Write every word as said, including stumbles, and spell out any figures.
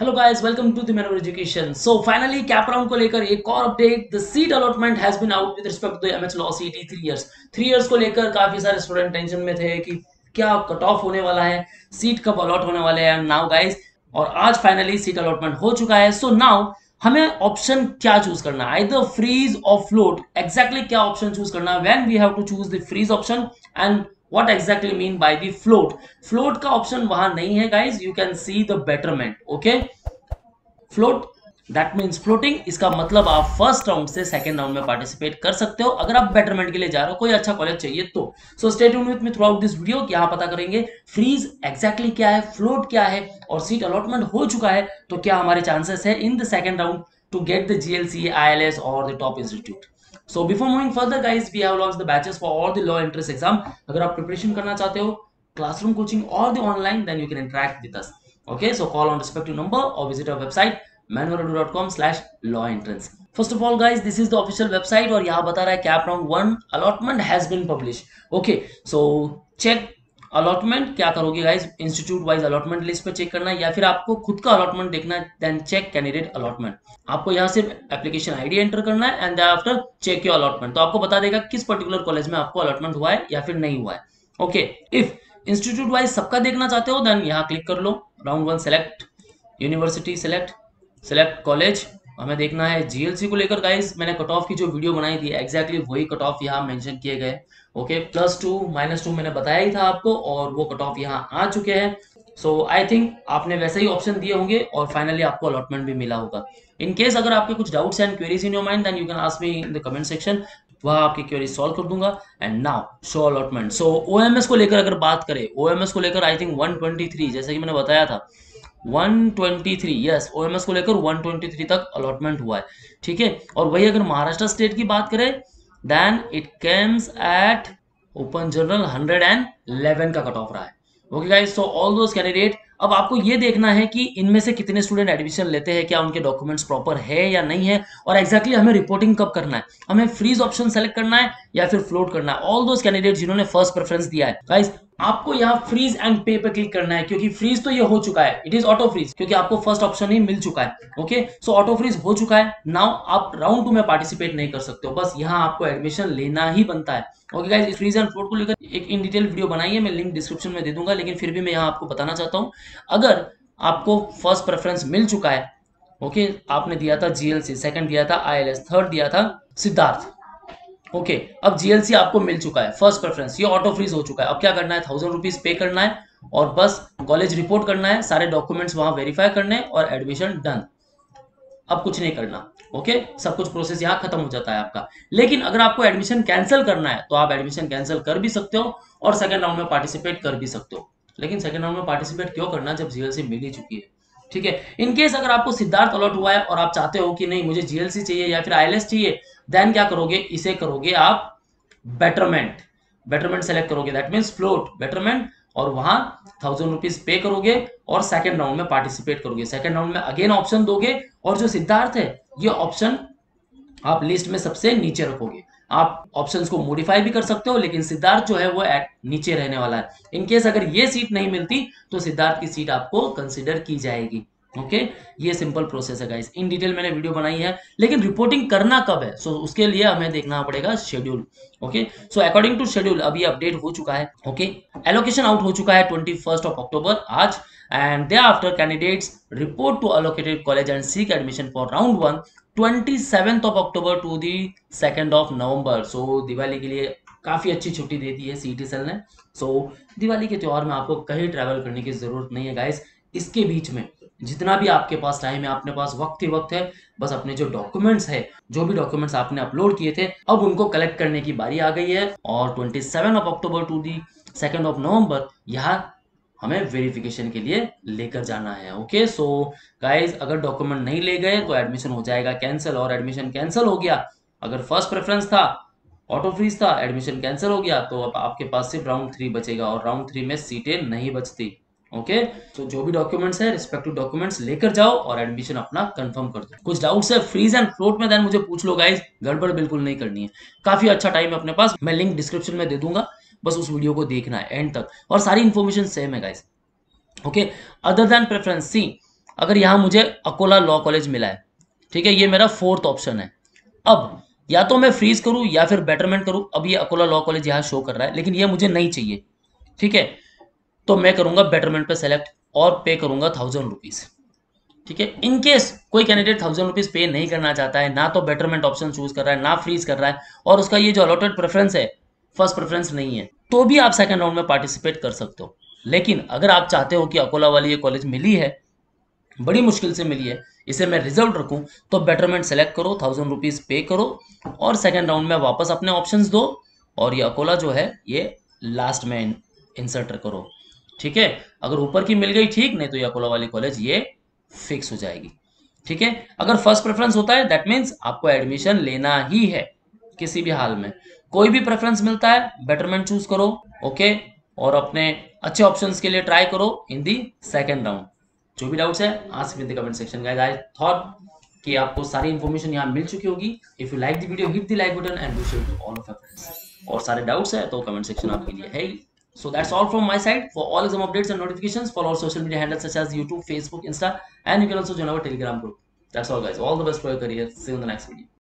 Hello guys, welcome to the मैनवर education. So finally CAP round को लेकर एक और update. The seat allotment has been out with respect to the MH law CET three years three years को लेकर काफी सारे student tension में थे कि क्या कट ऑफ होने वाला है, सीट कब अलॉट होने वाले हैं। नाउ गाइस, और आज फाइनली सीट अलॉटमेंट हो चुका है। सो so नाउ हमें ऑप्शन क्या चूज करना है, आइदर फ्रीज और फ्लोट। एग्जैक्टली क्या ऑप्शन चूज करना है when we have to choose the freeze option and what exactly mean by the float. float का ऑप्शन वहां नहीं है guys, you can see the betterment. okay, float that means floating। इसका मतलब आप फर्स्ट राउंड से सेकंड राउंड में participate कर सकते हो अगर आप बेटरमेंट के लिए जा रहे हो, कोई अच्छा कॉलेज चाहिए तो। So stay tuned with me throughout this video. यहाँ पता करेंगे फ्रीज एग्जैक्टली क्या है, फ्लोट क्या है, और सीट अलॉटमेंट हो चुका है तो क्या हमारे चांसेस है in the second round to get the GLC, ILS और the top institute. So before moving further guys, we have launched the batches for all the law entrance exam. अगर आप प्रिपरेशन करना चाहते हो, क्लासरूम कोचिंग और the online, then you can interact with us. Okay, so call on respective number or visit our website manvaredu dot com slash law entrance. First of all guys, this is the official website और यहाँ बता रहा है CAP round one allotment has been published. Okay, so check allotment. क्या करोगे guys, institute wise allotment list पे check करना है या फिर आपको खुद का अलॉटमेंट देखना है, देन चेक कैंडिडेट अलॉटमेट। आपको यहाँ सिर्फ एप्लीकेशन आईडी एंटर करना है and after check your allotment, तो आपको बता देगा किस पर्टिकुलर कॉलेज में आपको अलॉटमेंट हुआ है या फिर नहीं हुआ है। ओके, इफ इंस्टीट्यूट वाइज सबका देखना चाहते हो देन यहाँ क्लिक कर लो, round one select university, select select college. हमें देखना है जीएलसी को लेकर गाइस, मैंने कट ऑफ की जो वीडियो बनाई थी एग्जैक्टली वही कट ऑफ यहाँ मेंशन किए गए। Okay, plus two minus two मैंने बताया ही था आपको और वो कट ऑफ यहाँ आ चुके हैं। सो आई थिंक आपने वैसे ही ऑप्शन दिए होंगे और फाइनली आपको अलॉटमेंट भी मिला होगा। इन केस अगर आपके कुछ doubts and queries in your mind then you can ask me in the comment section, वह आपकी क्वेरी सॉल्व कर दूंगा। And now show allotment. So OMS को लेकर अगर बात करें, ओएमएस को लेकर I think one twenty three, जैसे कि मैंने बताया था one twenty three, yes OMS को लेकर वन ट्वेंटी थ्री तक अलॉटमेंट हुआ है, ठीक है। और वही अगर महाराष्ट्र स्टेट की बात करें then it comes at open general hundred eleven का कट ऑफ रहा है। Okay guys, so all those candidate, अब आपको ये देखना है कि इनमें से कितने स्टूडेंट एडमिशन लेते हैं, क्या उनके डॉक्यूमेंट्स प्रॉपर है या नहीं है, और एक्जैक्टली हमें रिपोर्टिंग कब करना है, हमें फ्रीज ऑप्शन सेलेक्ट करना है या फिर फ्लोट करना है। ऑल दोस कैंडिडेट जिन्होंने फर्स्ट प्रेफरेंस दिया है गाइस, आपको यहाँ फ्रीज एंड पे पे क्लिक करना है क्योंकि फ्रीज तो ये हो चुका है, इट इज ऑटो फ्रीज, क्योंकि आपको फर्स्ट ऑप्शन ही मिल चुका है। ओके, सो ऑटो फ्रीज हो चुका है। नाउ आप राउंड टू में पार्टिसिपेट नहीं कर सकते हो, बस यहाँ आपको एडमिशन लेना ही बनता है। Okay guys, freeze and float को लेकर एक इन डिटेल वीडियो बनाई है, मैं लिंक डिस्क्रिप्शन में दे दूंगा, लेकिन फिर भी मैं यहाँ आपको बताना चाहता हूँ अगर आपको फर्स्ट प्रेफरेंस मिल चुका है, ओके आपने दिया था जीएलसी, सेकंड दिया था आईएलएस, थर्ड दिया था सिद्धार्थ, ओके okay, अब जीएलसी आपको मिल चुका है फर्स्ट प्रेफरेंस, ये ऑटो फ्रीज हो चुका है। अब क्या करना है, थाउजेंड रुपीज पे करना है और बस कॉलेज रिपोर्ट करना है, सारे डॉक्यूमेंट्स वहां वेरीफाई करने और एडमिशन डन। अब कुछ नहीं करना, ओके okay? सब कुछ प्रोसेस यहाँ खत्म हो जाता है आपका। लेकिन अगर आपको एडमिशन कैंसिल करना है तो आप एडमिशन कैंसिल कर भी सकते हो और सेकेंड राउंड में पार्टिसिपेट कर भी सकते हो। लेकिन सेकेंड राउंड में पार्टिसिपेट क्यों करना जब जीएलसी मिल ही चुकी है, ठीक है। इनकेस अगर आपको सिद्धार्थ अलॉट हुआ है और आप चाहते हो कि नहीं मुझे जीएलसी चाहिए या फिर आईएलएस चाहिए, देन क्या करोगे, इसे करोगे आप बेटरमेंट, बेटरमेंट सेलेक्ट करोगे, दैट मींस फ्लोट बेटरमेंट, और वहां थाउजेंड रुपीज पे करोगे और सेकंड राउंड में पार्टिसिपेट करोगे। सेकंड राउंड में अगेन ऑप्शन दोगे और जो सिद्धार्थ है ये ऑप्शन आप लिस्ट में सबसे नीचे रखोगे। आप ऑप्शंस को मॉडिफाई भी कर सकते हो, लेकिन सिद्धार्थ जो है वो नीचे रहने वाला है। इनकेस अगर ये सीट नहीं मिलती तो सिद्धार्थ की सीट आपको कंसिडर की जाएगी। Okay okay? ये सिंपल प्रोसेस है गाइस, इन डिटेल मैंने वीडियो बनाई है, लेकिन रिपोर्टिंग करना कब है, सो so, उसके लिए हमें देखना पड़ेगा schedule. Okay, so according to schedule अभी अपडेट हो चुका है। ओके, एलोकेशन आउट हो चुका है ट्वेंटी फर्स्ट ऑफ अक्टूबर आज, and they after candidates report to allocated college and seek admission for round one twenty seventh of October to the second of November. So Diwali के लिए काफी अच्छी छुट्टी दे दी है सीटी सेल ने। सो so, दिवाली के त्योहार में आपको कहीं ट्रैवल करने की जरूरत नहीं है गाइस। इसके बीच में जितना भी आपके पास टाइम है, अपने पास वक्त ही वक्त है, बस अपने जो डॉक्यूमेंट्स है, जो भी डॉक्यूमेंट्स आपने अपलोड किए थे, अब उनको कलेक्ट करने की बारी आ गई है। और twenty seven of October to the second of November यहाँ हमें वेरिफिकेशन के लिए लेकर जाना है। ओके, सो गाइज अगर डॉक्यूमेंट नहीं ले गए तो एडमिशन हो जाएगा कैंसिल, और एडमिशन कैंसिल हो गया, अगर फर्स्ट प्रेफरेंस था ऑटो फ्रीज था, एडमिशन कैंसिल हो गया, तो अब आपके पास सिर्फ राउंड थ्री बचेगा और राउंड थ्री में सीटें नहीं बचती। ओके, तो जो भी डॉक्यूमेंट्स है रिस्पेक्टिव डॉक्यूमेंट्स लेकर जाओ और एडमिशन अपना कंफर्म कर दो। कुछ डाउट्स है फ्रीज एंड फ्लोट में देन मुझे पूछ लो गाइज, गड़बड़ बिल्कुल नहीं करनी है, काफी अच्छा टाइम है अपने पास, मैं लिंक डिस्क्रिप्शन में दे दूंगा, बस उस वीडियो को देखना है एंड तक, और सारी इन्फॉर्मेशन सेम है guys. Okay, other than preference see, अगर यहाँ मुझे अकोला लॉ कॉलेज मिला है, ठीक है, ये मेरा फोर्थ ऑप्शन है। अब या तो मैं फ्रीज करूं या फिर बेटरमेंट करूं। अब ये अकोला लॉ कॉलेज यहाँ शो कर रहा है, लेकिन ये मुझे नहीं चाहिए, ठीक है, तो मैं करूंगा बेटरमेंट पे सेलेक्ट और पे करूंगा थाउजेंड रुपीज। ठीक है, इन केस कोई कैंडिडेट थाउजेंड रुपीज पे नहीं करना चाहता है, ना तो बेटरमेंट ऑप्शन चूज कर रहा है, ना फ्रीज कर रहा है, और उसका ये जो अलॉटेड प्रेफरेंस है फर्स्ट प्रेफरेंस नहीं है, तो भी आप सेकंड राउंड में पार्टिसिपेट कर सकते हो। लेकिन अगर आप चाहते हो कि अकोला वाली ये कॉलेज मिली है, बड़ी मुश्किल से मिली है, इसे मैं रिजल्ट रखूं, तो बेटरमेंट सेलेक्ट करो, थाउजेंड रुपीज पे करो और सेकंड राउंड में वापस अपने ऑप्शंस दो, और ये अकोला जो है ये लास्ट में इंसर्ट करो। ठीक है, अगर ऊपर की मिल गई ठीक, नहीं तो ये अकोला वाली कॉलेज ये फिक्स हो जाएगी। ठीक है, अगर फर्स्ट प्रेफरेंस होता है दैट मीन्स आपको एडमिशन लेना ही है किसी भी हाल में। कोई भी प्रेफरेंस मिलता है बेटरमेंट चूज करो, ओके, और अपने अच्छे ऑप्शंस के लिए ट्राई करो इन दी सेकंड राउंड। जो भी डाउट्स है ask in the comment section guys. I thought कि आपको सारी इंफॉर्मेशन यहाँ मिल चुकी होगी। If you like the video hit the like button and do share to all of your friends. और सारे डाउट्स है तो कमेंट सेक्शन आपके लिए है ही। So that's all from my side. For all exam updates and notifications, follow our social media handles such as YouTube, Facebook, Insta, and you can also join our Telegram group. That's all, guys. All the best for your career. See you in the next video.